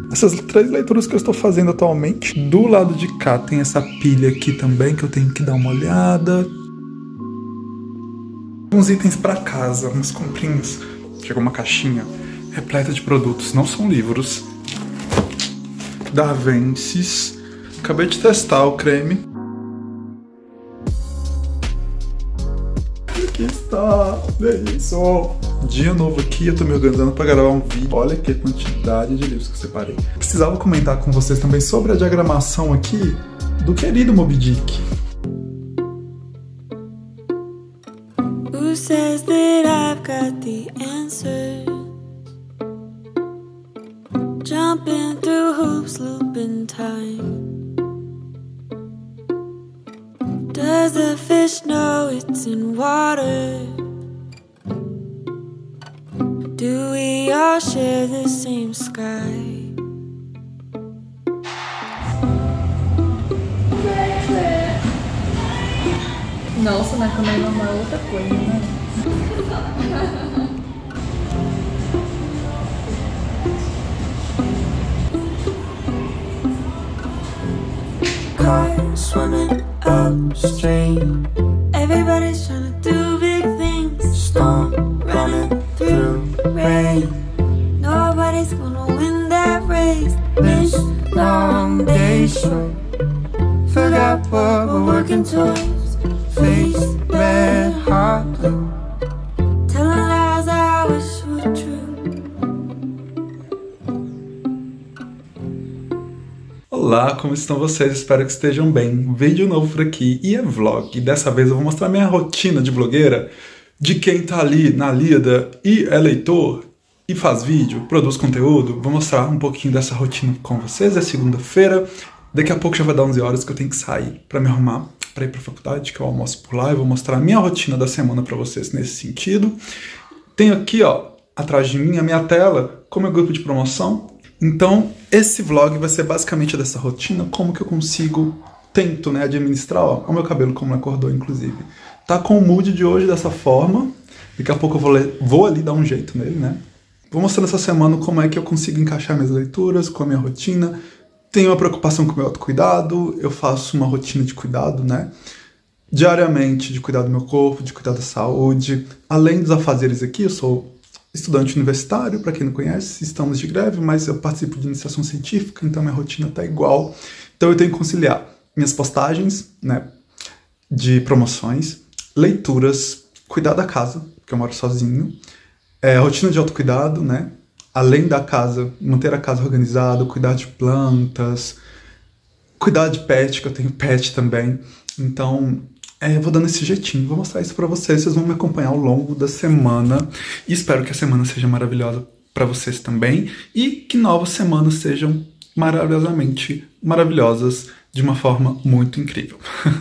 Essas 3 leituras que eu estou fazendo atualmente. Do lado de cá tem essa pilha aqui também que eu tenho que dar uma olhada. Alguns itens para casa, umas comprinhas. Chegou uma caixinha repleta de produtos, não são livros. Da Avensis. Acabei de testar o creme. Aqui está, é isso. Dia novo aqui, eu tô me organizando para gravar um vídeo. Olha que quantidade de livros que eu separei. Precisava comentar com vocês também sobre a diagramação aqui do querido Moby Dick. Who says that I've got the answer? Jumping through hoops, looping time. Does the fish know it's in water? Do we all share the same sky? Nossa, mas quando é normal é outra coisa, né? Cars swimming upstream. Everybody's trying to do big things. Storm running through rain. Nobody's gonna win that race. This long day short. Forgot what we're working towards. Face red, heart blue. Telling lies I wish were true. Olá, como estão vocês? Espero que estejam bem. Vídeo novo por aqui e é vlog. E dessa vez eu vou mostrar minha rotina de blogueira, de quem tá ali na lida e é leitor e faz vídeo, produz conteúdo. Vou mostrar um pouquinho dessa rotina com vocês. É segunda-feira, daqui a pouco já vai dar 11 horas que eu tenho que sair pra me arrumar, pra ir pra faculdade, que eu almoço por lá. Eu vou mostrar a minha rotina da semana pra vocês nesse sentido. Tenho aqui, ó, atrás de mim, a minha tela com o meu grupo de promoção. Então, esse vlog vai ser basicamente dessa rotina, como que eu tento, né, administrar, ó, o meu cabelo como acordou, inclusive. Tá com o mood de hoje dessa forma, daqui a pouco eu vou ali dar um jeito nele, né. Vou mostrar essa semana como é que eu consigo encaixar minhas leituras com a minha rotina. Tenho uma preocupação com o meu autocuidado, eu faço uma rotina de cuidado, né, diariamente, de cuidar do meu corpo, de cuidar da saúde. Além dos afazeres aqui, eu sou estudante universitário, para quem não conhece, estamos de greve, mas eu participo de iniciação científica, então minha rotina tá igual. Então eu tenho que conciliar minhas postagens, né, de promoções, leituras, cuidar da casa, porque eu moro sozinho, rotina de autocuidado, né, além da casa, manter a casa organizada, cuidar de plantas, cuidar de pet, que eu tenho pet também. Então, eu vou dando esse jeitinho, vou mostrar isso pra vocês vão me acompanhar ao longo da semana. E espero que a semana seja maravilhosa pra vocês também. E que novas semanas sejam maravilhosamente maravilhosas de uma forma muito incrível.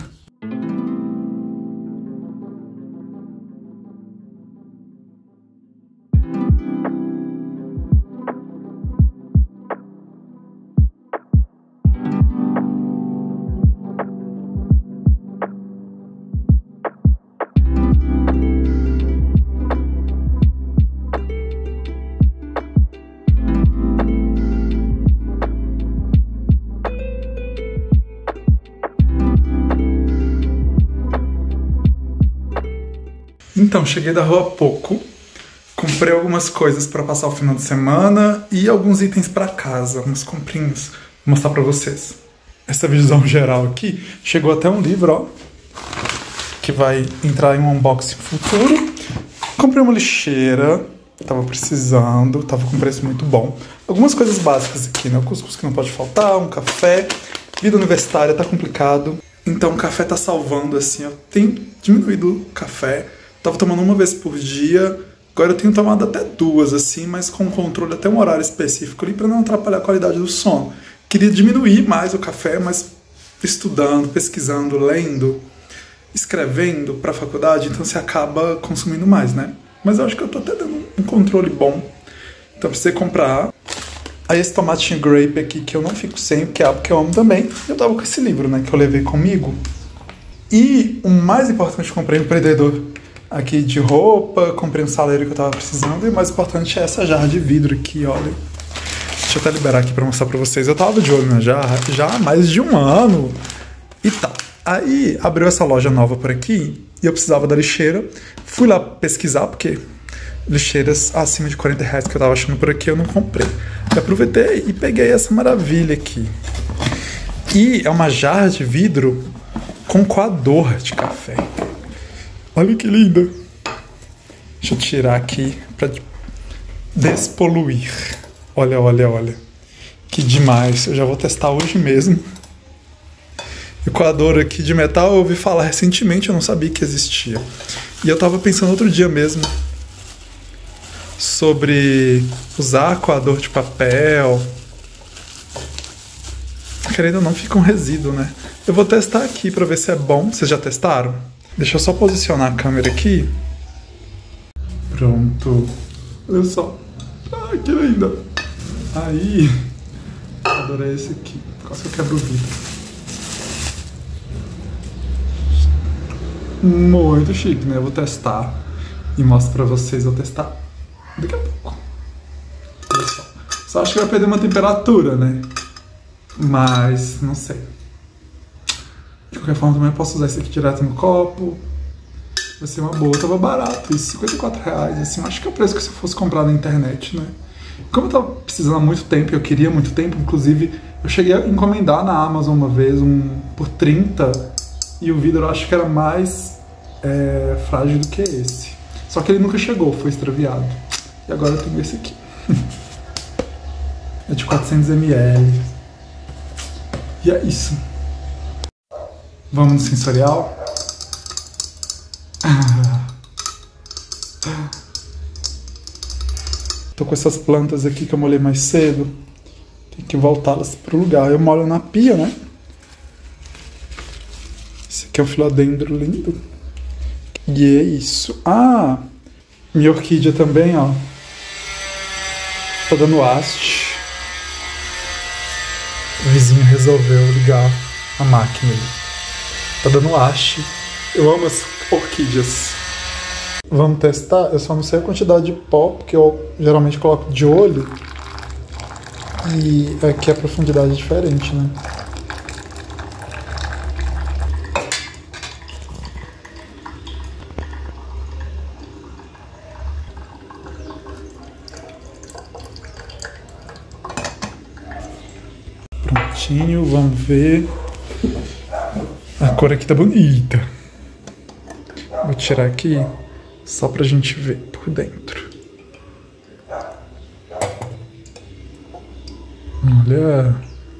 Então, cheguei da rua há pouco, comprei algumas coisas para passar o final de semana e alguns itens para casa, umas comprinhas, vou mostrar para vocês. Essa visão geral aqui, chegou até um livro, ó, que vai entrar em um unboxing futuro. Comprei uma lixeira, tava precisando, tava com preço muito bom. Algumas coisas básicas aqui, né, o cuscuz que não pode faltar, um café, vida universitária tá complicado. Então o café tá salvando, assim, eu tenho diminuído o café. Tava tomando uma vez por dia, agora eu tenho tomado até 2, assim, mas com controle até um horário específico ali para não atrapalhar a qualidade do sono. Queria diminuir mais o café, mas estudando, pesquisando, lendo, escrevendo para a faculdade, então você acaba consumindo mais, né? Mas eu acho que eu tô até dando um controle bom. Então precisei comprar. Aí esse tomatinho grape aqui que eu não fico sem, que é algo que eu amo também. Eu tava com esse livro, né, que eu levei comigo. E o mais importante, comprei um prendedor aqui de roupa, comprei um saleiro que eu tava precisando, e o mais importante é essa jarra de vidro aqui, olha. Deixa eu até liberar aqui pra mostrar pra vocês. Eu tava de olho na jarra já há mais de um ano e tal. Aí abriu essa loja nova por aqui e eu precisava da lixeira. Fui lá pesquisar, porque lixeiras acima de R$40 que eu tava achando por aqui eu não comprei. Eu aproveitei e peguei essa maravilha aqui. E é uma jarra de vidro com coador de café. Olha que linda. Deixa eu tirar aqui pra despoluir. Olha, olha, olha. Que demais. Eu já vou testar hoje mesmo. E o coador aqui de metal eu ouvi falar recentemente, eu não sabia que existia. E eu tava pensando outro dia mesmo sobre usar coador de papel. Querendo ou não, fica um resíduo, né? Eu vou testar aqui pra ver se é bom. Vocês já testaram? Deixa eu só posicionar a câmera aqui. Pronto. Olha só. Ai, que linda. Aí. Adorei esse aqui. Quase que eu quebro o vidro. Muito chique, né? Eu vou testar e mostro pra vocês. Vou testar daqui a pouco. Olha só. Só acho que vai perder uma temperatura, né? Mas não sei. De qualquer forma, também eu posso usar esse aqui direto no copo. Vai ser uma boa. Tava barato, isso, R$54. Assim, acho que é o preço que se eu fosse comprar na internet, né? Como eu tava precisando há muito tempo, eu queria muito tempo, inclusive, eu cheguei a encomendar na Amazon uma vez, por 30, e o vidro eu acho que era mais frágil do que esse. Só que ele nunca chegou, foi extraviado. E agora eu tenho esse aqui. É de 400 ml. E é isso. Vamos no sensorial? Tô com essas plantas aqui que eu molhei mais cedo. Tem que voltá-las pro lugar. Eu molho na pia, né? Esse aqui é um filodendro lindo. E é isso. Ah! Minha orquídea também, ó. Tá dando haste. O vizinho resolveu ligar a máquina ali. Tá dando haste. Eu amo as orquídeas. Vamos testar? Eu só não sei a quantidade de pó, porque eu geralmente coloco de olho. E aqui a profundidade é diferente, né? Prontinho, vamos ver. A cor aqui tá bonita. Vou tirar aqui só pra gente ver por dentro. Olha.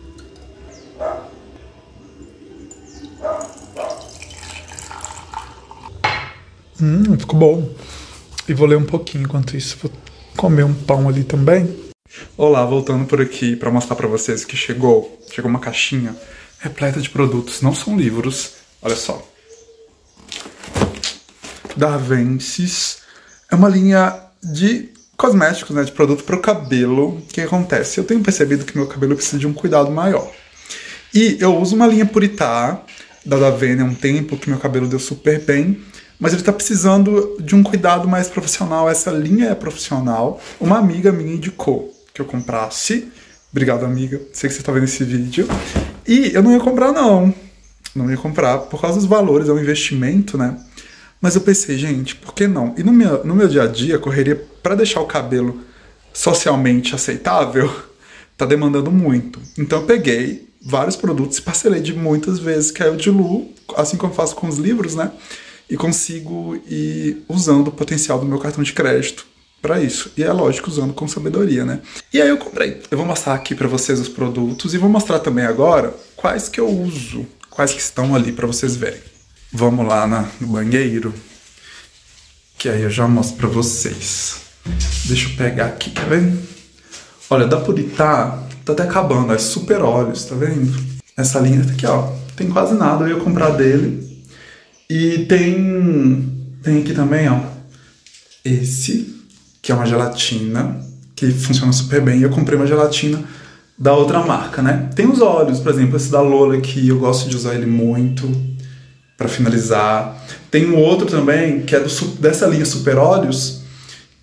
Ficou bom. E vou ler um pouquinho enquanto isso. Vou comer um pão ali também. Olá, voltando por aqui pra mostrar pra vocês que chegou uma caixinha repleta de produtos. Não são livros. Olha só. Da Avensis. É uma linha de cosméticos, né, de produto para o cabelo. O que acontece? Eu tenho percebido que meu cabelo precisa de um cuidado maior. E eu uso uma linha Puritá da Davene há um tempo, que meu cabelo deu super bem, mas ele tá precisando de um cuidado mais profissional. Essa linha é profissional. Uma amiga minha indicou que eu comprasse. Obrigado, amiga. Sei que você tá vendo esse vídeo. E eu não ia comprar, não. Não ia comprar por causa dos valores, é um investimento, né? Mas eu pensei, gente, por que não? E no meu dia a dia, correria para deixar o cabelo socialmente aceitável, tá demandando muito. Então eu peguei vários produtos e parcelei de muitas vezes, que aí eu diluo, assim como eu faço com os livros, né? E consigo ir usando o potencial do meu cartão de crédito para isso. E é lógico, usando com sabedoria, né? E aí eu comprei. Eu vou mostrar aqui para vocês os produtos e vou mostrar também agora quais que eu uso, quais que estão ali para vocês verem. Vamos lá no banheiro, que aí eu já mostro pra vocês. Deixa eu pegar aqui, quer ver? Olha, da Puritá tá até acabando, é super óleos, tá vendo? Essa linha tá aqui, ó, tem quase nada, eu ia comprar dele. E tem aqui também, ó, esse, que é uma gelatina, que funciona super bem. Eu comprei uma gelatina da outra marca, né? Tem os óleos, por exemplo, esse da Lola aqui, eu gosto de usar ele muito. Para finalizar. Tem um outro também, que é dessa linha Super Óleos,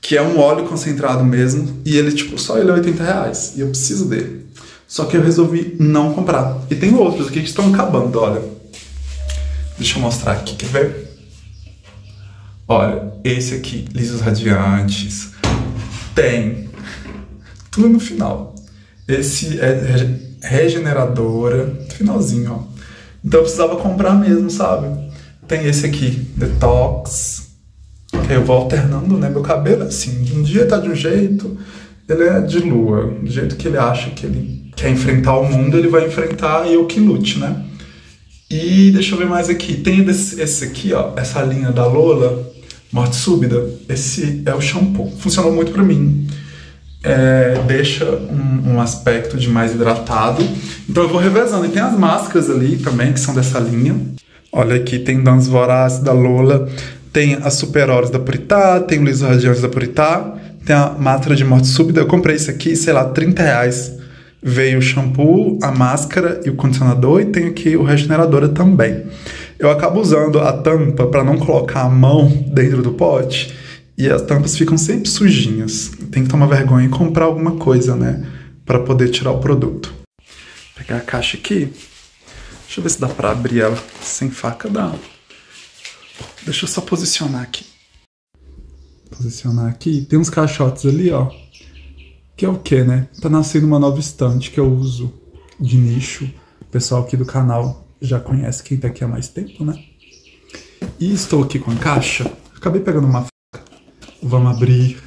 que é um óleo concentrado mesmo, e ele, tipo, só ele é R$80, e eu preciso dele. Só que eu resolvi não comprar. E tem outros aqui que estão acabando, olha. Deixa eu mostrar aqui, quer ver? Olha, esse aqui, lisos radiantes, tem tudo no final. Esse é regeneradora, finalzinho, ó. Então eu precisava comprar mesmo, sabe? Tem esse aqui, detox, que eu vou alternando, né? Meu cabelo é assim, um dia tá de um jeito, ele é de lua, do jeito que ele acha que ele quer enfrentar o mundo, ele vai enfrentar e eu que lute, né? E deixa eu ver mais aqui, tem esse aqui, ó, essa linha da Lola, Morte Súbita, esse é o shampoo, funcionou muito pra mim. Deixa um aspecto de mais hidratado. Então eu vou revezando. E tem as máscaras ali também, que são dessa linha. Olha aqui, tem Danos Vorazes da Lola, tem as Super Horas da Puritá, tem o Liso Radiante da Puritá, tem a máscara de Morte Súbita. Eu comprei isso aqui, sei lá, R$30. Veio o shampoo, a máscara e o condicionador, e tem aqui o regenerador também. Eu acabo usando a tampa para não colocar a mão dentro do pote, e as tampas ficam sempre sujinhas. Tem que tomar vergonha e comprar alguma coisa, né? Pra poder tirar o produto. Vou pegar a caixa aqui. Deixa eu ver se dá pra abrir ela sem faca. Dá. Deixa eu só posicionar aqui. Posicionar aqui. Tem uns caixotes ali, ó. Que é o quê, né? Tá nascendo uma nova estante que eu uso de nicho. O pessoal aqui do canal já conhece, quem tá aqui há mais tempo, né? E estou aqui com a caixa. Acabei pegando uma. Vamos abrir.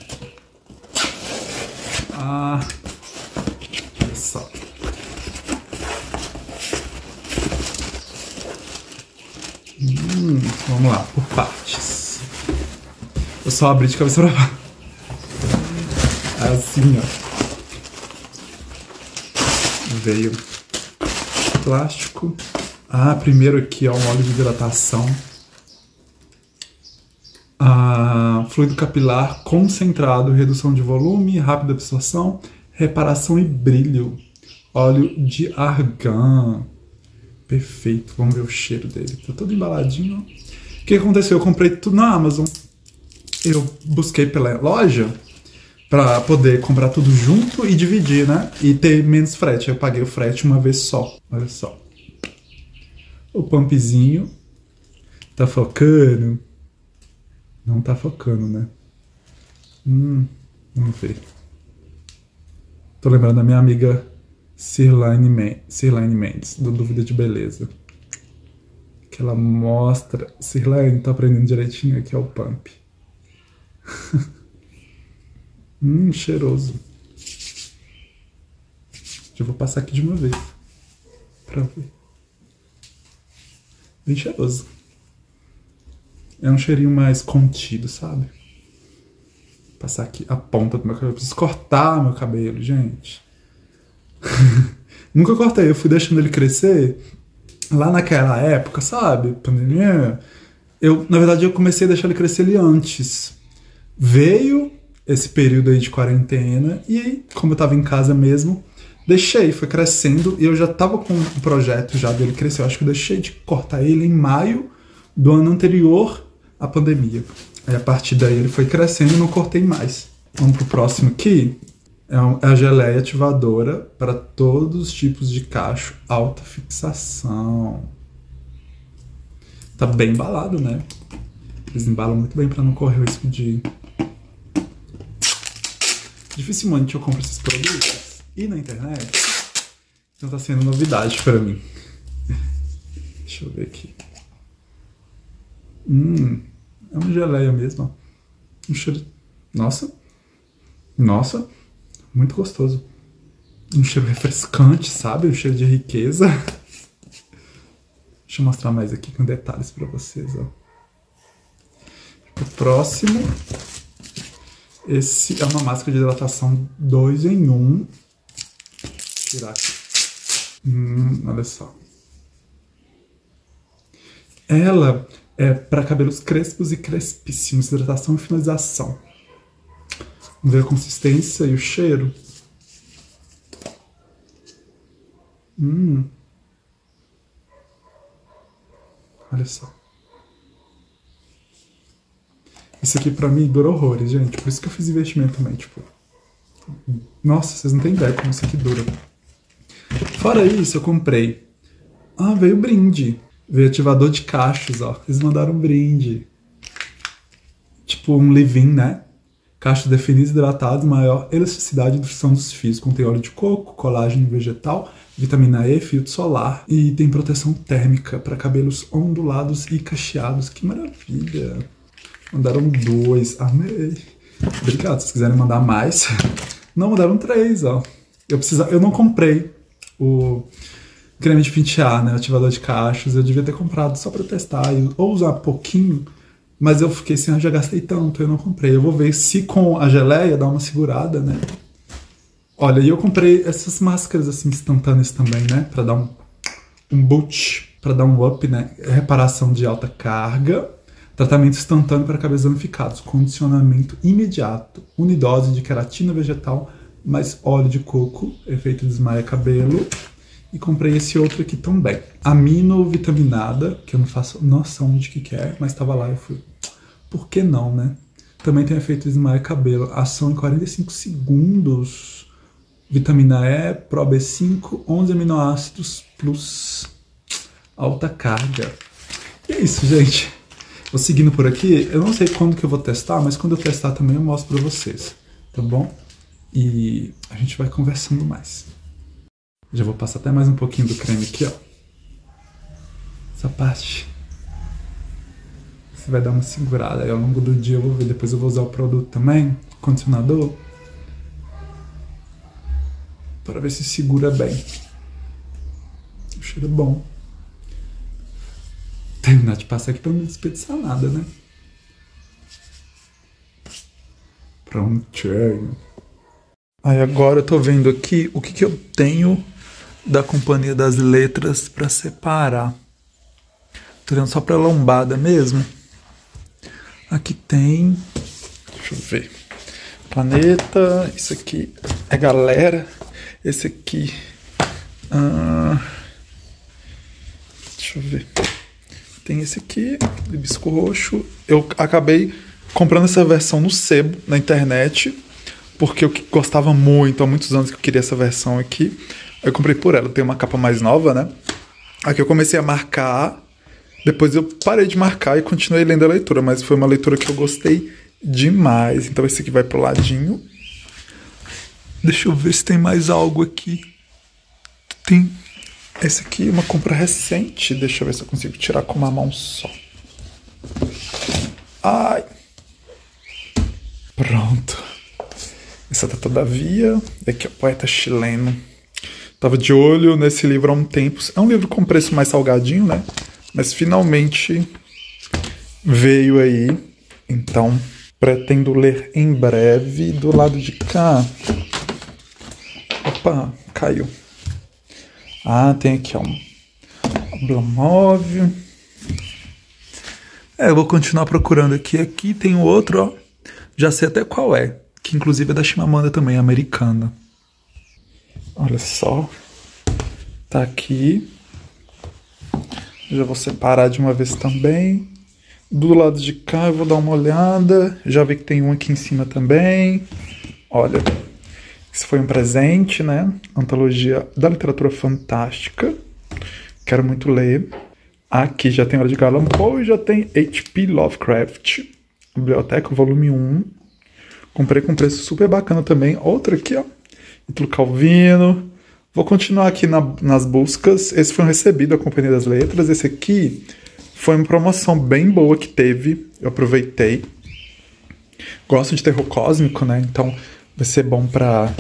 Olha só. Vamos lá, por partes. Eu só abri de cabeça pra baixo. Assim, ó. Veio plástico. Primeiro aqui, ó, um óleo de hidratação. Fluido capilar concentrado, redução de volume, rápida absorção, reparação e brilho. Óleo de argan. Perfeito, vamos ver o cheiro dele. Tá todo embaladinho. O que aconteceu? Eu comprei tudo na Amazon. Eu busquei pela loja pra poder comprar tudo junto e dividir, né? E ter menos frete. Eu paguei o frete uma vez só. Olha só. O pumpzinho. Tá focando? Não tá focando, né? Vamos ver. Tô lembrando da minha amiga Cirlane Mendes, do Dúvida de Beleza. Que ela mostra... Cirlane, tá aprendendo direitinho aqui, é o pump. Cheiroso. Já vou passar aqui de uma vez. Pra ver. Bem cheiroso. É um cheirinho mais contido, sabe? Vou passar aqui a ponta do meu cabelo. Eu preciso cortar meu cabelo, gente. Nunca cortei, eu fui deixando ele crescer lá naquela época, sabe? Pandemia. Na verdade, eu comecei a deixar ele crescer ali antes. Veio esse período aí de quarentena e aí, como eu tava em casa mesmo, deixei, foi crescendo e eu já tava com um projeto já dele crescer. Eu acho que eu deixei de cortar ele em maio do ano anterior à pandemia. Aí a partir daí ele foi crescendo e não cortei mais. Vamos pro próximo aqui. É a geleia ativadora para todos os tipos de cacho, alta fixação. Tá bem embalado, né? Eles embalam muito bem para não correr o risco de... Dificilmente eu compro esses produtos e na internet. Então tá sendo novidade para mim. Deixa eu ver aqui. É uma geleia mesmo, ó. Um cheiro... Nossa, muito gostoso. Um cheiro refrescante, sabe? Um cheiro de riqueza. Deixa eu mostrar mais aqui com detalhes pra vocês, ó. O próximo. Esse é uma máscara de hidratação 2 em 1. Vou tirar aqui. Olha só. Ela é para cabelos crespos e crespíssimos. Hidratação e finalização. Vamos ver a consistência e o cheiro. Olha só. Isso aqui pra mim dura horrores, gente. Por isso que eu fiz investimento também, tipo... Nossa, vocês não têm ideia como isso aqui dura. Fora isso, eu comprei... Ah, veio brinde. Veio ativador de cachos, ó. Eles mandaram um brinde. Tipo um leave-in, né? Cachos definidos, hidratados, maior elasticidade e nutrição dos fios. Contém óleo de coco, colágeno vegetal, vitamina E, filtro solar. E tem proteção térmica para cabelos ondulados e cacheados. Que maravilha! Mandaram 2. Amei. Obrigado. Se vocês quiserem mandar mais. Não, mandaram 3, ó. Eu não comprei o creme de pentear, né? Ativador de cachos. Eu devia ter comprado só para testar ou usar pouquinho. Mas eu fiquei assim, eu já gastei tanto, eu não comprei. Eu vou ver se com a geleia dá uma segurada, né? Olha, e eu comprei essas máscaras assim instantâneas também, né? Pra dar um boot, pra dar um up, né? Reparação de alta carga, tratamento instantâneo para cabelos danificados, condicionamento imediato, unidose de queratina vegetal, mais óleo de coco, efeito desmaia cabelo. E comprei esse outro aqui também. Amino vitaminada, que eu não faço noção de que é, mas tava lá e eu fui... Por que não, né? Também tem efeito desmaia cabelo. Ação em 45 segundos. Vitamina E, Pro B5, 11 aminoácidos plus alta carga. E é isso, gente. Vou seguindo por aqui. Eu não sei quando que eu vou testar, mas quando eu testar também eu mostro pra vocês. Tá bom? E a gente vai conversando mais. Já vou passar até mais um pouquinho do creme aqui, ó. Essa parte. Você vai dar uma segurada aí ao longo do dia. Eu vou ver. Depois eu vou usar o produto também, condicionador, para ver se segura bem. O cheiro é bom. Terminar de passar aqui para não desperdiçar nada, né? Prontinho. Aí agora eu tô vendo aqui o que eu tenho da Companhia das Letras para separar. Tô vendo só pra lombada mesmo. Aqui tem... Deixa eu ver. Planeta. Isso aqui é Galera. Esse aqui... deixa eu ver. Tem esse aqui, hibisco roxo. Eu acabei comprando essa versão no sebo, na internet, porque eu gostava muito, há muitos anos que eu queria essa versão aqui. Eu comprei por ela, tem uma capa mais nova, né? Aqui eu comecei a marcar, depois eu parei de marcar e continuei lendo a leitura, mas foi uma leitura que eu gostei demais. Então esse aqui vai pro ladinho. Deixa eu ver se tem mais algo aqui. Tem esse aqui, uma compra recente. Deixa eu ver se eu consigo tirar com uma mão só. Ai! Pronto. Essa tá Todavia. Aqui é o poeta chileno. Tava de olho nesse livro há um tempo. É um livro com preço mais salgadinho, né? Mas finalmente veio aí. Então, pretendo ler em breve. Do lado de cá... Opa, caiu. Ah, tem aqui, ó. Oblomov. Eu vou continuar procurando aqui. Aqui tem o outro, ó. Já sei até qual é. Que inclusive é da Chimamanda também, americana. Olha só. Tá aqui. Já vou separar de uma vez também. Do lado de cá eu vou dar uma olhada. Já vi que tem um aqui em cima também. Olha. Esse foi um presente, né? Antologia da literatura fantástica. Quero muito ler. Aqui já tem Edgar Allan Poe e já tem H.P. Lovecraft. Biblioteca, volume 1. Comprei com preço super bacana também. Outra aqui, ó. Ítalo Calvino. Vou continuar aqui nas buscas. Esse foi um recebido da Companhia das Letras. Esse aqui foi uma promoção bem boa que teve. Eu aproveitei. Gosto de terror cósmico, né? Então vai ser bom pra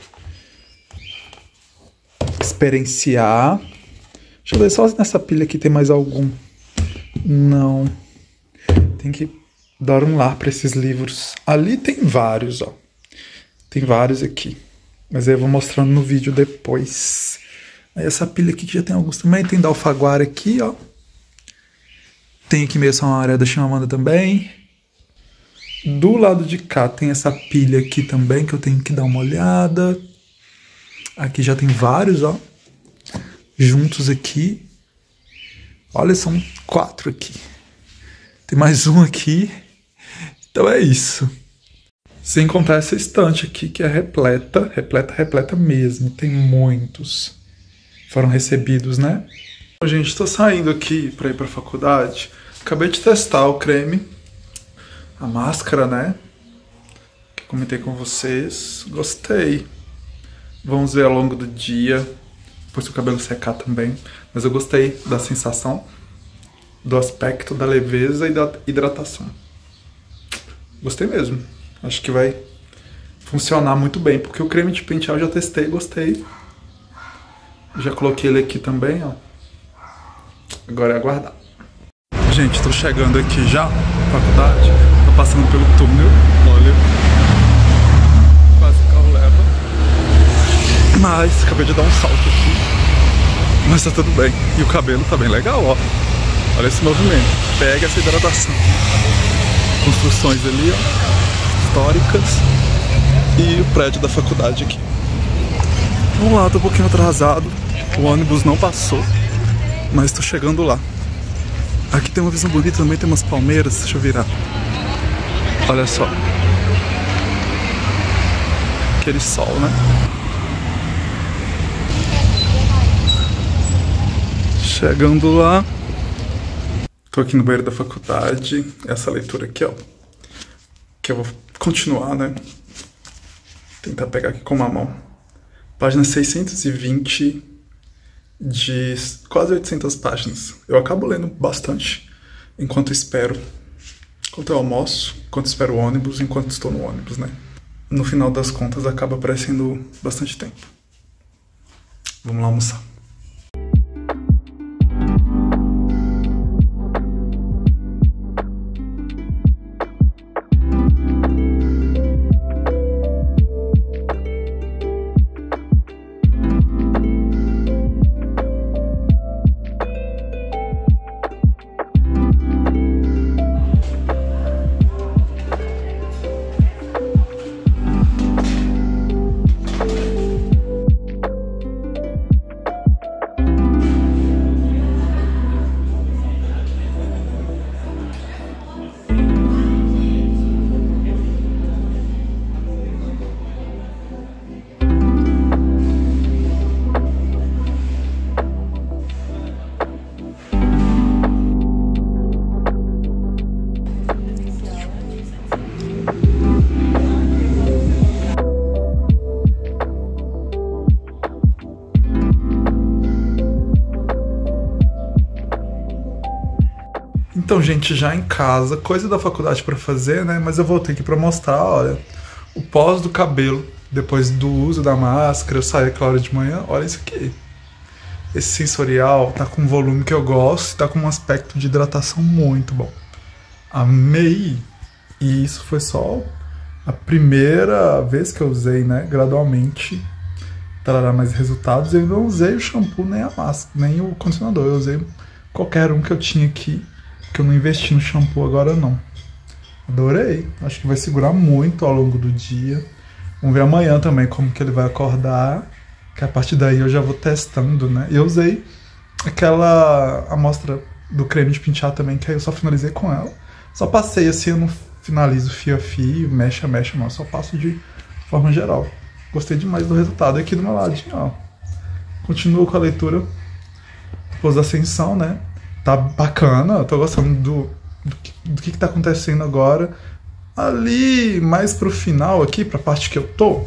experienciar. Deixa eu ver só nessa pilha aqui tem mais algum. Não. Tem que dar um lar para esses livros. Ali tem vários, ó. Tem vários aqui. Mas aí eu vou mostrando no vídeo depois. Aí essa pilha aqui que já tem alguns também. Tem da Alfaguara aqui, ó. Tem aqui mesmo uma área da Chimamanda também. Do lado de cá tem essa pilha aqui também que eu tenho que dar uma olhada. Aqui já tem vários, ó. Juntos aqui. Olha, são 4 aqui. Tem mais um aqui. Então é isso. Sem contar essa estante aqui que é repleta, repleta mesmo. Tem muitos. Foram recebidos, né? Bom, gente, tô saindo aqui pra ir pra faculdade. Acabei de testar o creme. A máscara, né? Que eu comentei com vocês. Gostei. Vamos ver ao longo do dia. Depois que o cabelo secar também. Mas eu gostei da sensação, do aspecto, da leveza e da hidratação. Gostei mesmo. Acho que vai funcionar muito bem. Porque o creme de pentear eu já testei, gostei. Já coloquei ele aqui também, ó. Agora é aguardar. Gente, tô chegando aqui já na faculdade. Tô passando pelo túnel. Olha. Quase o carro leva. Mas acabei de dar um salto aqui. Mas tá tudo bem. E o cabelo tá bem legal, ó. Olha esse movimento. Pega essa hidratação. Construções ali, ó. Históricas. E o prédio da faculdade aqui. Vamos lá, tô um pouquinho atrasado. O ônibus não passou, mas tô chegando lá. Aqui tem uma visão bonita também, tem umas palmeiras. Deixa eu virar. Olha só. Aquele sol, né? Chegando lá. Tô aqui no banheiro da faculdade. Essa leitura aqui, ó. Que eu vou continuar, né? Tentar pegar aqui com uma mão. Página 620 de quase 800 páginas. Eu acabo lendo bastante enquanto espero. Enquanto eu almoço, enquanto espero o ônibus, enquanto estou no ônibus, né? No final das contas, acaba parecendo bastante tempo. Vamos lá almoçar. Então, gente, já em casa, coisa da faculdade pra fazer, né? Mas eu voltei aqui pra mostrar, olha, o pós do cabelo, depois do uso da máscara, eu saí aquela hora de manhã, olha isso aqui. Esse sensorial tá com um volume que eu gosto, tá com um aspecto de hidratação muito bom. Amei! E isso foi só a primeira vez que eu usei, né? Gradualmente, trará mais resultados. Eu não usei o shampoo, nem a máscara, nem o condicionador. Eu usei qualquer um que eu tinha aqui. Que eu não investi no shampoo agora não. Adorei. Acho que vai segurar muito ao longo do dia. Vamos ver amanhã também como que ele vai acordar. Que a partir daí eu já vou testando, né? Eu usei aquela amostra do creme de pentear também, que aí eu só finalizei com ela. Só passei assim, eu não finalizo fio a fio, mexe a mexe, não. Eu só passo de forma geral. Gostei demais do resultado. Aqui do meu ladinho, ó. Continuo com a leitura depois da ascensão, né? Tá bacana, eu tô gostando do que tá acontecendo agora. Ali, mais pro final aqui, pra parte que eu tô,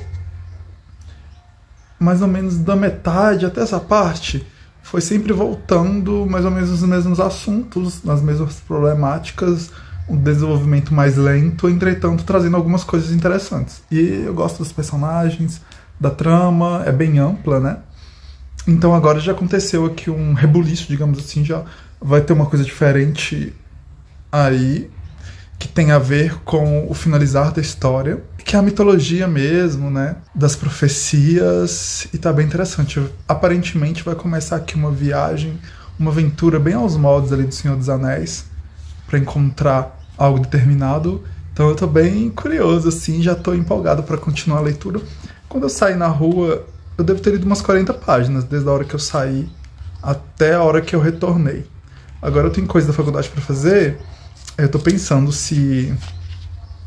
mais ou menos da metade até essa parte, foi sempre voltando mais ou menos os mesmos assuntos, nas mesmas problemáticas, um desenvolvimento mais lento, entretanto trazendo algumas coisas interessantes. E eu gosto dos personagens, da trama, é bem ampla, né? Então agora já aconteceu aqui um rebuliço, digamos assim, já vai ter uma coisa diferente aí, que tem a ver com o finalizar da história, que é a mitologia mesmo, né, das profecias, e tá bem interessante. Aparentemente vai começar aqui uma viagem, uma aventura bem aos moldes ali do Senhor dos Anéis, para encontrar algo determinado. Então eu tô bem curioso, assim, já tô empolgado para continuar a leitura. Quando eu saí na rua, eu devo ter lido umas 40 páginas, desde a hora que eu saí até a hora que eu retornei. Agora eu tenho coisa da faculdade para fazer, eu tô pensando se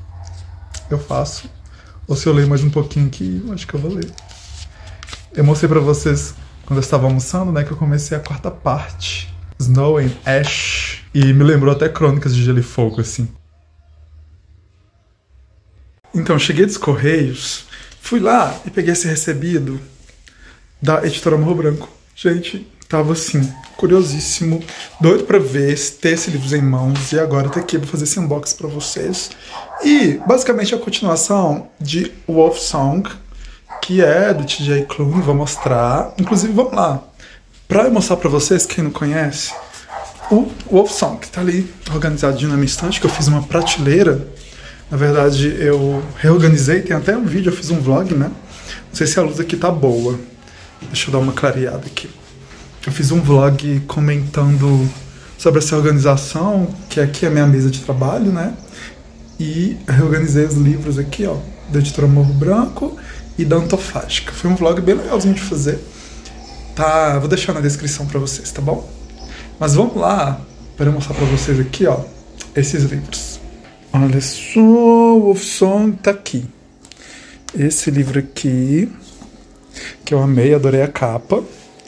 eu faço. Ou se eu leio mais um pouquinho aqui, eu acho que eu vou ler. Eu mostrei pra vocês, quando eu estava almoçando, né, que eu comecei a 4ª parte. Snow and Ash. E me lembrou até Crônicas de Gelo e Fogo, assim. Então, cheguei dos Correios, fui lá e peguei esse recebido da editora Morro Branco. Gente, tava assim, curiosíssimo, doido pra ver, ter esse livro em mãos, e agora tá aqui, vou fazer esse unboxing pra vocês. E, basicamente, a continuação de Wolf Song, que é do T.J. Klune, vou mostrar. Inclusive, vamos lá, pra eu mostrar pra vocês, quem não conhece, o Wolf Song, que tá ali organizadinho na minha estante, que eu fiz uma prateleira. Na verdade, eu reorganizei, tem até um vídeo, eu fiz um vlog, né? Não sei se a luz aqui tá boa. Deixa eu dar uma clareada aqui. Eu fiz um vlog comentando sobre essa organização, que aqui é a minha mesa de trabalho, né? E reorganizei os livros aqui, ó, da editora Morro Branco e da Antofágica. Foi um vlog bem legalzinho de fazer. Tá, vou deixar na descrição pra vocês, tá bom? Mas vamos lá, para eu mostrar pra vocês aqui, ó, esses livros. Olha só, o Wolf Song tá aqui. Esse livro aqui, que eu amei, adorei a capa.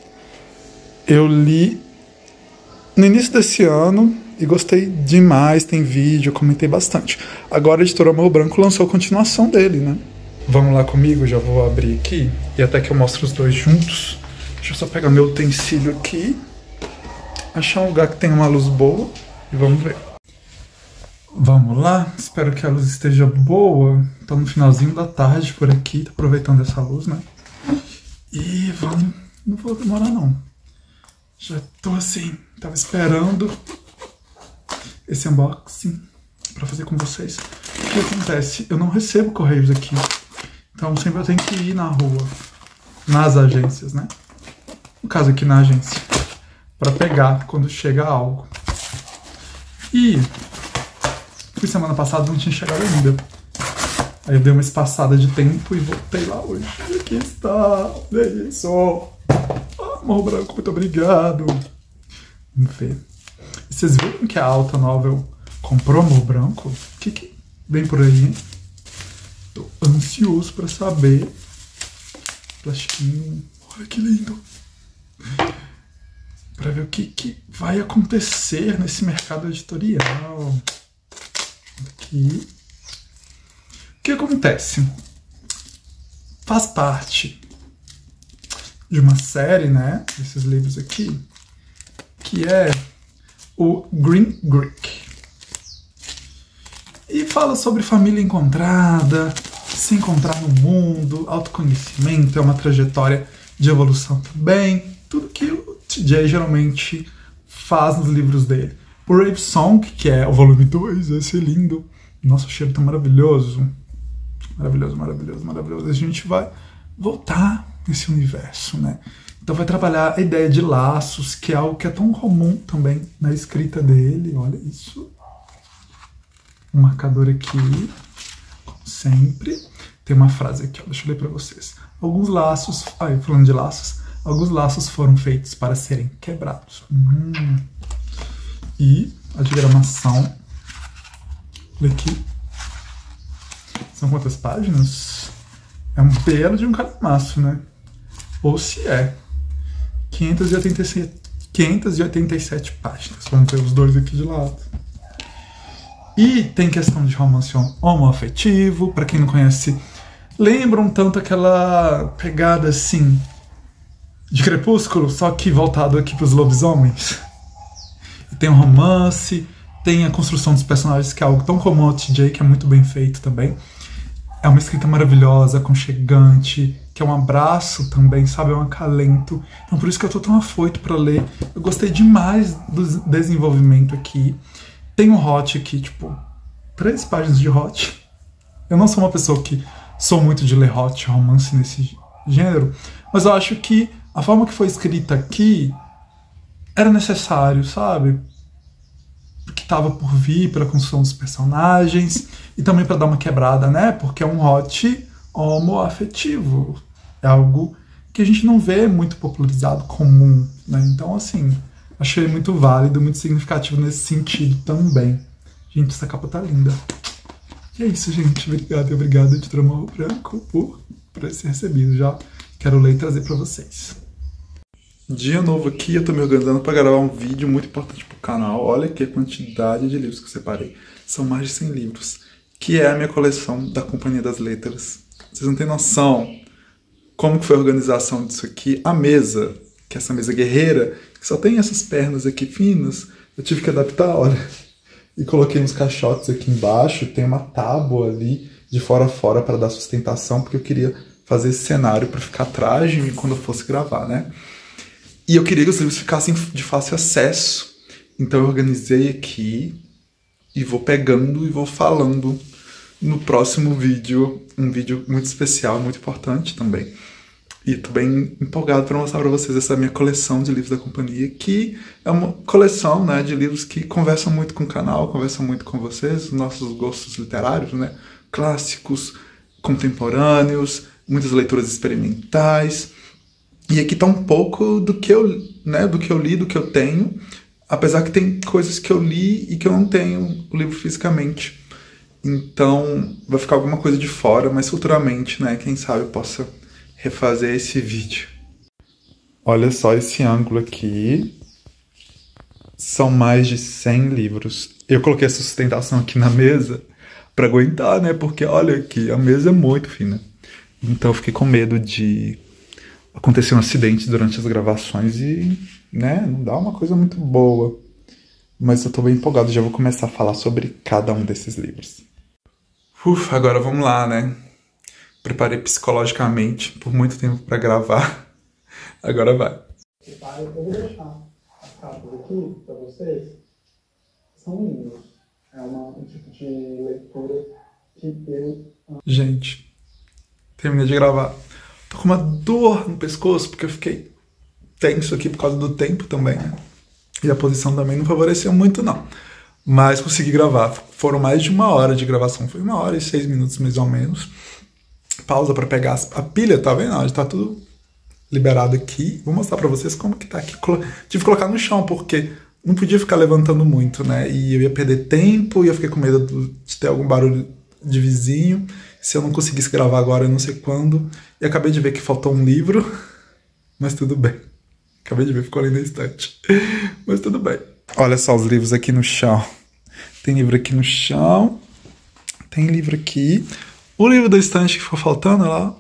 Eu li no início desse ano e gostei demais, tem vídeo, eu comentei bastante. Agora a editora Morro Branco lançou a continuação dele, né? Vamos lá comigo, já vou abrir aqui e até que eu mostro os dois juntos. Deixa eu só pegar meu utensílio aqui, achar um lugar que tenha uma luz boa e vamos ver. Vamos lá, espero que a luz esteja boa. Tô no finalzinho da tarde por aqui, tô aproveitando essa luz, né? E vamos, não vou demorar não. Já tô assim, tava esperando esse unboxing pra fazer com vocês. O que acontece? Eu não recebo correios aqui, então sempre eu tenho que ir na rua, nas agências, né? No caso aqui na agência, pra pegar quando chega algo. E semana passada não tinha chegado ainda. Aí eu dei uma espaçada de tempo e voltei lá hoje. E aqui está. Olha isso. Morro Branco, muito obrigado. Vamos ver. E vocês viram que a Alta Novel comprou Morro Branco? O que vem por aí, hein? Tô ansioso pra saber. Plastiquinho. Olha que lindo. Pra ver o que vai acontecer nesse mercado editorial. Aqui. O que acontece? Faz parte de uma série, né, desses livros aqui, que é o Green Greek. E fala sobre família encontrada, se encontrar no mundo, autoconhecimento, é uma trajetória de evolução também, tudo que o TJ geralmente faz nos livros dele. O Rave Song, que é o volume 2, esse é lindo. Nossa, o cheiro tá maravilhoso. Maravilhoso, maravilhoso, maravilhoso. A gente vai voltar nesse universo, né? Então vai trabalhar a ideia de laços, que é algo que é tão comum também na escrita dele. Olha isso. Um marcador aqui, como sempre. Tem uma frase aqui, ó, deixa eu ler pra vocês. Alguns laços, falando de laços, alguns laços foram feitos para serem quebrados. E a diagramação, olha aqui, são quantas páginas? É um belo de um calhamaço, né? Ou se é 587 páginas. Vamos ver os dois aqui de lado. E tem questão de romance homoafetivo, pra quem não conhece, lembra um tanto aquela pegada assim de Crepúsculo, só que voltado aqui pros lobisomens. E tem um romance, tem a construção dos personagens, que é algo tão comum ao TJ, que é muito bem feito também. É uma escrita maravilhosa, aconchegante, que é um abraço também, sabe? É um acalento. Então por isso que eu tô tão afoito pra ler. Eu gostei demais do desenvolvimento aqui. Tem um hot aqui, tipo, 3 páginas de hot. Eu não sou uma pessoa que sou muito de ler hot, romance nesse gênero, mas eu acho que a forma que foi escrita aqui era necessário, sabe? Porque tava por vir pela construção dos personagens e também para dar uma quebrada, né? Porque é um hot homoafetivo. É algo que a gente não vê muito popularizado, comum, né? Então, assim, achei muito válido, muito significativo nesse sentido também. Gente, essa capa tá linda. E é isso, gente. Obrigado e obrigado, editora Morro Branco, por ser recebido. Já quero ler e trazer pra vocês. Dia novo aqui, eu tô me organizando pra gravar um vídeo muito importante pro canal. Olha aqui a quantidade de livros que eu separei. São mais de 100 livros, que é a minha coleção da Companhia das Letras. Vocês não têm noção como que foi a organização disso aqui. A mesa, que é essa mesa guerreira, que só tem essas pernas aqui finas, eu tive que adaptar, olha. E coloquei uns caixotes aqui embaixo, tem uma tábua ali de fora a fora para dar sustentação, porque eu queria fazer esse cenário para ficar atrás de mim quando eu fosse gravar, né? E eu queria que os livros ficassem de fácil acesso. Então eu organizei aqui e vou pegando e vou falando no próximo vídeo. Um vídeo muito especial, muito importante também. E tô bem empolgado para mostrar para vocês essa minha coleção de livros da companhia, que é uma coleção, né, de livros que conversam muito com o canal, conversam muito com vocês, os nossos gostos literários, né? Clássicos, contemporâneos, muitas leituras experimentais. E aqui tá um pouco do que eu li, do que eu tenho, apesar que tem coisas que eu li e que eu não tenho o livro fisicamente. Então vai ficar alguma coisa de fora, mas futuramente, né, quem sabe eu possa refazer esse vídeo. Olha só esse ângulo aqui. São mais de 100 livros. Eu coloquei essa sustentação aqui na mesa para aguentar, né, porque olha aqui, a mesa é muito fina. Então eu fiquei com medo de acontecer um acidente durante as gravações e, né, não dá uma coisa muito boa. Mas eu tô bem empolgado, já vou começar a falar sobre cada um desses livros. Agora vamos lá, né? Preparei psicologicamente por muito tempo pra gravar. Agora vai. Eu vou deixar as capas aqui pra vocês. São livros. É um tipo de leitura que eu... Gente, terminei de gravar. Tô com uma dor no pescoço, porque eu fiquei tenso aqui por causa do tempo também, né? E a posição também não favoreceu muito, não. Mas consegui gravar. Foram mais de 1 hora de gravação. Foi 1 hora e 6 minutos, mais ou menos. Pausa pra pegar a pilha, tá vendo? Já tá tudo liberado aqui. Vou mostrar pra vocês como que tá aqui. Tive que colocar no chão, porque não podia ficar levantando muito, né? E eu ia perder tempo, e eu fiquei com medo de ter algum barulho de vizinho. Se eu não conseguisse gravar agora, eu não sei quando. E acabei de ver que faltou um livro, mas tudo bem. Acabei de ver, ficou ali na estante. Mas tudo bem. Olha só os livros aqui no chão. Tem livro aqui no chão. Tem livro aqui. O livro da estante que ficou faltando lá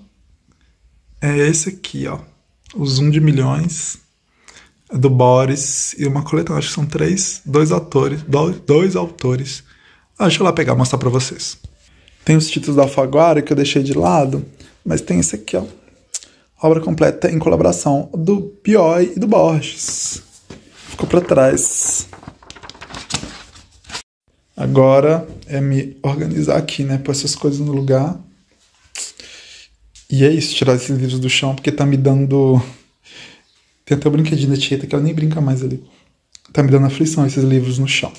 é esse aqui, ó. O Zoom de Milhões. É do Boris. E uma coletânea, acho que são dois autores. Deixa eu lá pegar e mostrar pra vocês. Tem os títulos da Alfaguara que eu deixei de lado. Mas tem esse aqui, ó. Obra completa em colaboração do Bioy e do Borges. Ficou pra trás. Agora é me organizar aqui, né? Pôr essas coisas no lugar. E é isso, tirar esses livros do chão, porque tá me dando... Tem até o brinquedinho da Tieta, que ela nem brinca mais ali. Tá me dando aflição esses livros no chão.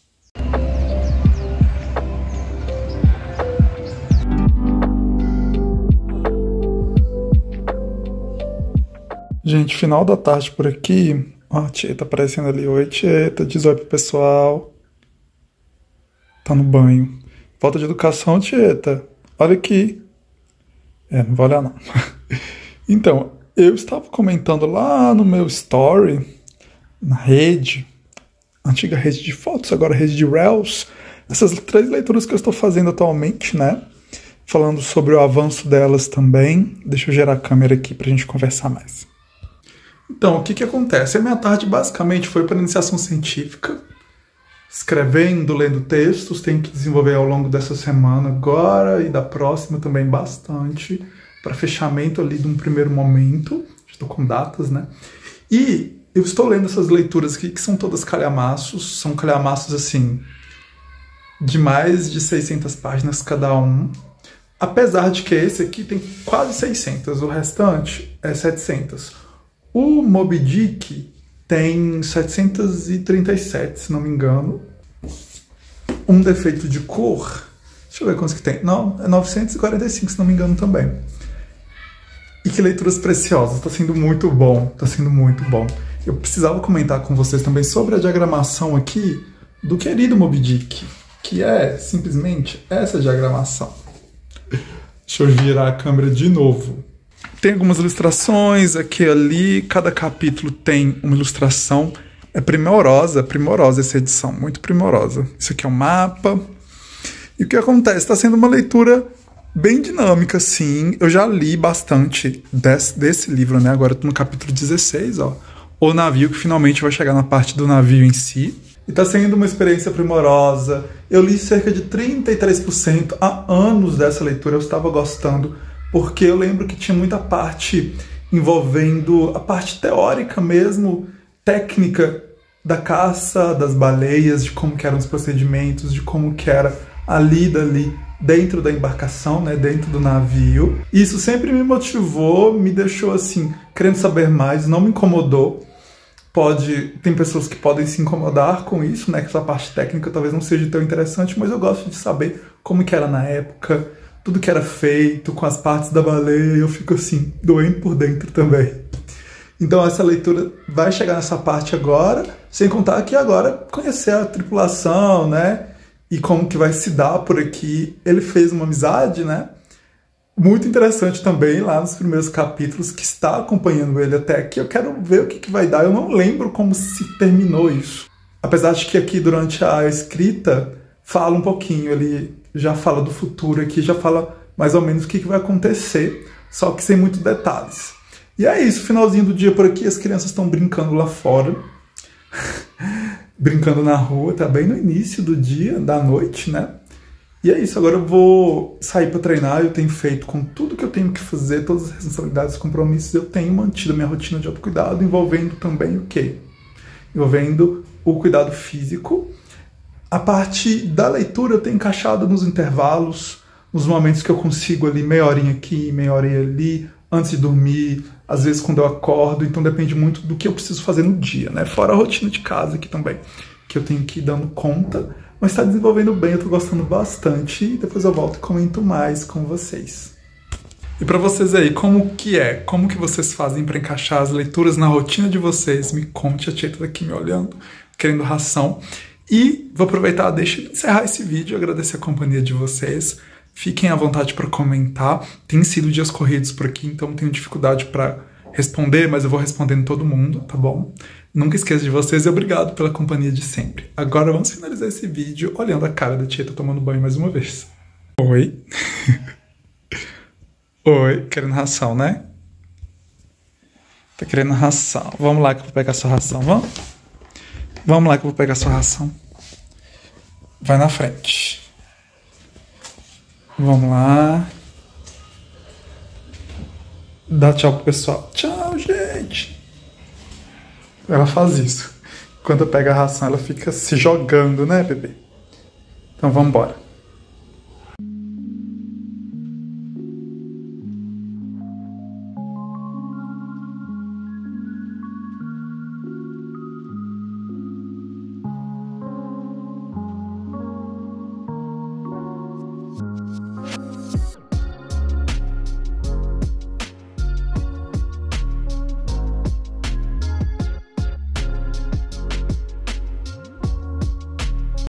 Gente, final da tarde por aqui. Ó, a Tieta aparecendo ali. Oi, Tieta. Diz oi pro pessoal. Tá no banho. Falta de educação, Tieta. Olha aqui. Não vou olhar não. Então, eu estava comentando lá no meu story, na rede, antiga rede de fotos, agora rede de Reels, essas 3 leituras que eu estou fazendo atualmente, né? Falando sobre o avanço delas também. Deixa eu gerar a câmera aqui pra gente conversar mais. Então, o que acontece? A minha tarde basicamente foi para iniciação científica, escrevendo, lendo textos, tenho que desenvolver ao longo dessa semana agora e da próxima também bastante, para fechamento ali de um primeiro momento, estou com datas, né? E eu estou lendo essas leituras aqui, que são todas calhamaços, são calhamaços assim, de mais de 600 páginas cada um, apesar de que esse aqui tem quase 600, o restante é 700. O Moby Dick tem 737, se não me engano. Um defeito de cor, deixa eu ver quantos que tem. Não, é 945, se não me engano também. E que leituras preciosas, tá sendo muito bom, tá sendo muito bom. Eu precisava comentar com vocês também sobre a diagramação aqui do querido Moby Dick. que é simplesmente essa diagramação. Deixa eu virar a câmera de novo. Tem algumas ilustrações aqui e ali, cada capítulo tem uma ilustração. É primorosa essa edição, muito primorosa. Isso aqui é um mapa. E o que acontece? Está sendo uma leitura bem dinâmica, sim. Eu já li bastante desse livro, né? Agora eu tô no capítulo 16, ó. O navio, que finalmente vai chegar na parte do navio em si. E tá sendo uma experiência primorosa. Eu li cerca de 33%. Há anos dessa leitura eu estava gostando, porque eu lembro que tinha muita parte envolvendo a parte teórica mesmo, técnica da caça das baleias, de como que eram os procedimentos, de como que era a lida ali dentro da embarcação, né, dentro do navio. Isso sempre me motivou, me deixou assim, querendo saber mais, não me incomodou. Tem pessoas que podem se incomodar com isso, né, que essa parte técnica talvez não seja tão interessante, mas eu gosto de saber como que era na época, tudo que era feito com as partes da baleia, eu fico assim, doendo por dentro também. Então essa leitura vai chegar nessa parte agora, sem contar que agora conhecer a tripulação, né, e como que vai se dar por aqui. Ele fez uma amizade, né, muito interessante também lá nos primeiros capítulos, que está acompanhando ele até aqui. Eu quero ver o que vai dar, eu não lembro como se terminou isso. Apesar de que aqui durante a escrita fala um pouquinho, ele já fala do futuro aqui, já fala mais ou menos o que vai acontecer, só que sem muitos detalhes. E é isso, finalzinho do dia por aqui, as crianças estão brincando lá fora, brincando na rua, tá bem no início do dia, da noite, né? E é isso, agora eu vou sair para treinar, eu tenho feito com tudo que eu tenho que fazer, todas as responsabilidades, compromissos, eu tenho mantido a minha rotina de autocuidado, envolvendo também o quê? Envolvendo o cuidado físico. A parte da leitura eu tenho encaixado nos intervalos, nos momentos que eu consigo ali, meia horinha aqui, meia horinha ali, antes de dormir, às vezes quando eu acordo, então depende muito do que eu preciso fazer no dia, né? Fora a rotina de casa aqui também, que eu tenho que ir dando conta, mas está desenvolvendo bem, eu tô gostando bastante, e depois eu volto e comento mais com vocês. E para vocês aí, como que vocês fazem para encaixar as leituras na rotina de vocês? Me conte, a tia tá aqui me olhando, querendo ração. E vou aproveitar, deixa eu encerrar esse vídeo, agradecer a companhia de vocês. Fiquem à vontade para comentar. Tem sido dias corridos por aqui, então tenho dificuldade para responder, mas eu vou respondendo todo mundo, tá bom? Nunca esqueça de vocês e obrigado pela companhia de sempre. Agora vamos finalizar esse vídeo olhando a cara da tia tomando banho mais uma vez. Oi. Oi, querendo ração, né? Tá querendo ração. Vamos lá que eu vou pegar sua ração, vamos? Vamos lá que eu vou pegar sua ração. Vai na frente. Vamos lá. Dá tchau pro pessoal. Tchau, gente. Ela faz isso. Quando eu pego a ração, ela fica se jogando, né, bebê? Então vamos embora.